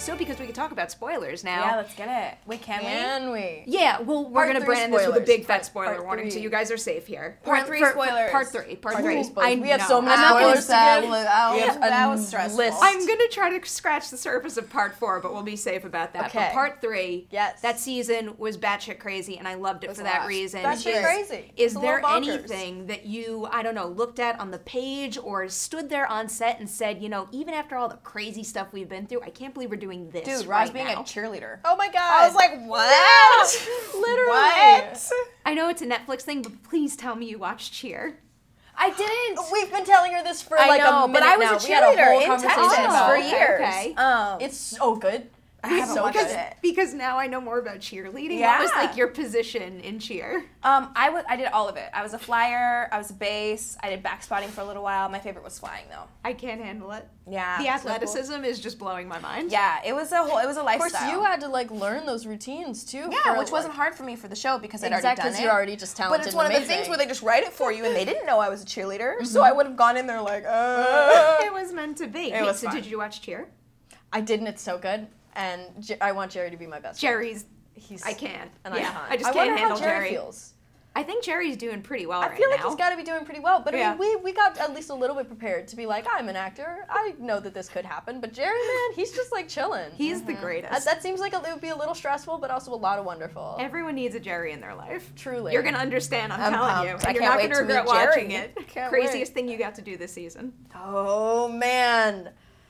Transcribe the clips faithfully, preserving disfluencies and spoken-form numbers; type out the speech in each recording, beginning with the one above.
so because we can talk about spoilers now. Yeah, let's get it. Wait, can, Can we? we? Yeah, well, we're Part gonna three brand this with a spoilers. big fat Part- spoiler part warning, so three. you guys are safe here. Part For- three for- for spoilers. Part three. Part Part three. three spoilers. I We have know. so many I'm not gonna- spoilers to give. We have- that was a stressful. list. I'm gonna try to scratch the surface of part four, but we'll be safe about that. Okay. But part three, Yes. that season was batshit crazy, and I loved it, was for a that lot. reason. Batshit Is- crazy. Is It's a there little bonkers. anything that you, I don't know, looked at on the page or stood there on set and said, you know, even after all the crazy stuff we've been through, I can't believe we're doing this Dude, Roz right being now. a cheerleader. Oh my god. I was like, what? Literally. What? I know it's a Netflix thing, but please tell me you watched Cheer. I didn't. We've been telling her this for I like know, a minute but I was now. a We had a cheerleader whole in conversation Texas about for it. years. Okay. Um, It's so good. I haven't so watched good. it. Because now I know more about cheerleading. Yeah. What was like your position in cheer? Um, I was I did all of it. I was a flyer. I was a base. I did backspotting for a little while. My favorite was flying though. I can't handle it. Yeah. The athleticism is just blowing my mind. Yeah, it was a whole. It was a Of lifestyle. course, you had to like learn those routines too. Yeah, for, which wasn't like, hard for me for the show because I'd exactly already done because it. you're already just talented. But it's one and of the things amazing. where they just write it for you, and they didn't know I was a cheerleader, so I would have gone in there like, uh. It was meant to be. It Wait, was so fun. did you watch Cheer? I didn't. It's so good, and J- I want Jerry to be my best. friend. Jerry's. He's I can't. an yeah, icon. I just I can't wonder handle how Jerry Jerry. feels. I think Jerry's doing pretty well I right feel like now. he's got to be doing pretty well, but I Yeah. mean, we we got at least a little bit prepared to be like, I'm an actor. I know that this could happen, but Jerry, man, he's just like chilling. He's the greatest. That, that seems like it would be a little stressful, but also a lot of wonderful. Everyone needs a Jerry in their life. Truly. You're gonna understand. I'm, I'm telling pumped. you. I And you're can't not wait gonna to meet regret watching Jerry. it. Can't Craziest thing you got to do this season. Oh man.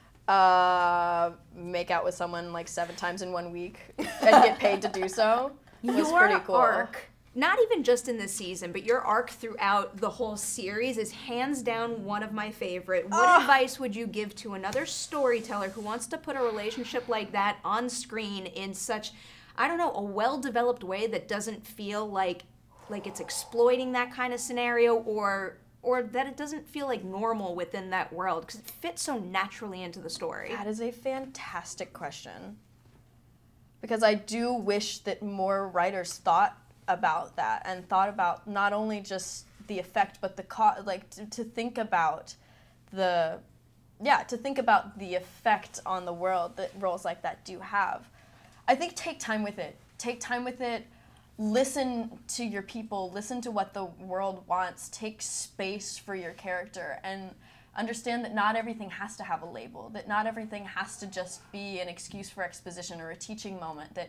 Uh, make out with someone like seven times in one week and get paid to do so. Was Your pretty cool. arc, not even just in this season, but your arc throughout the whole series is hands down one of my favorite. What Ugh. advice would you give to another storyteller who wants to put a relationship like that on screen in such, I don't know, a well-developed way that doesn't feel like like it's exploiting that kind of scenario, or or that it doesn't feel like normal within that world, because it fits so naturally into the story? That is a fantastic question. Because I do wish that more writers thought about that and thought about not only just the effect, but the co- like to, to think about the, yeah, to think about the effect on the world that roles like that do have. I think take time with it. Take time with it. Listen to your people. Listen to what the world wants. Take space for your character and understand that not everything has to have a label, that not everything has to just be an excuse for exposition or a teaching moment, that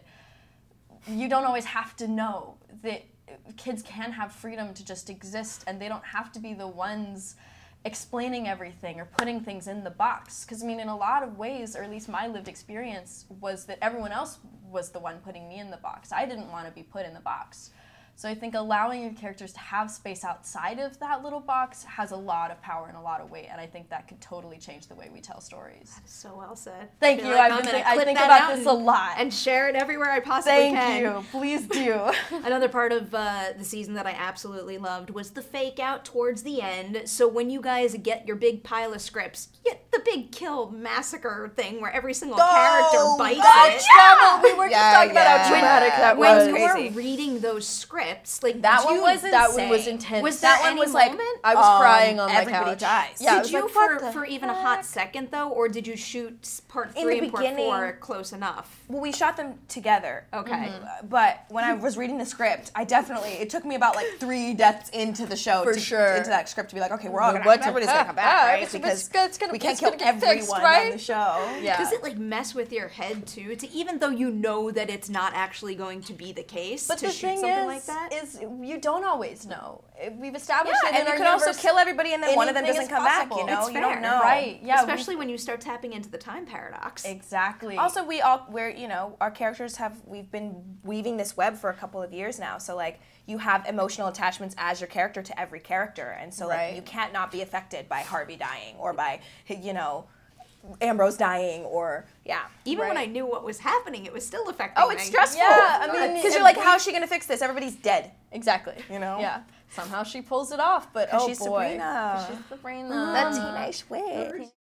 you don't always have to know, that kids can have freedom to just exist and they don't have to be the ones explaining everything or putting things in the box. Because, I mean, in a lot of ways, or at least my lived experience, was that everyone else was the one putting me in the box. I didn't want to be put in the box. So I think allowing your characters to have space outside of that little box has a lot of power and a lot of weight, and I think that could totally change the way we tell stories. So well said. Thank I feel you. like I've I'm been gonna thi- I clip think that about out this and- a lot. and share it everywhere I possibly Thank can. you. Please do. Another part of uh, the season that I absolutely loved was the fake out towards the end. So when you guys get your big pile of scripts, you get the big kill massacre thing where every single character bites That's it. trauma. We were just Yeah, talking about how yeah. traumatic that When was. you crazy. were reading those scripts, like That did one you, was That one was insane. intense. Was that there one any was like moment? I was Um, crying on my everybody couch. dies. Yeah, I did was you like, what for, the for even a hot heck? second though, or did you shoot s- part In three the and part beginning- four close enough? Well, we shot them together. Okay. Uh, But when I was reading the script, I definitely, it took me about like three deaths into the show For to, sure. into that script to be like, okay, we're all gonna, What to- everybody's gonna come back, ah, right? it's- Because it's- it's gonna- we can't it's kill gonna get everyone fixed, on right? the show. Yeah. Does it like mess with your head too? To even though you know that it's not actually going to be the case, But to the shoot thing something is, like that? is you don't always know. We've established Yeah, it in and you our could also universe. kill everybody and then one of them Anything doesn't is come back, possible. you know? It's You fair. don't know. Right, yeah. we- Especially when you start tapping into the time paradox. Exactly. Also, we all, we're, you know, our characters have, we've been weaving this web for a couple of years now, so like, you have emotional attachments as your character to every character, and so like, Right. you can't not be affected by Harvey dying, or by, you know, Ambrose dying, or, yeah. Even when Right. I knew what was happening, it was still affecting Oh, me. it's stressful. Yeah, I mean, Because it- you're like, how's she gonna fix this? Everybody's dead. Exactly. You know? Yeah. Somehow she pulls it off, but 'Cause oh she's boy. Sabrina. 'Cause she's Sabrina. That teenage witch.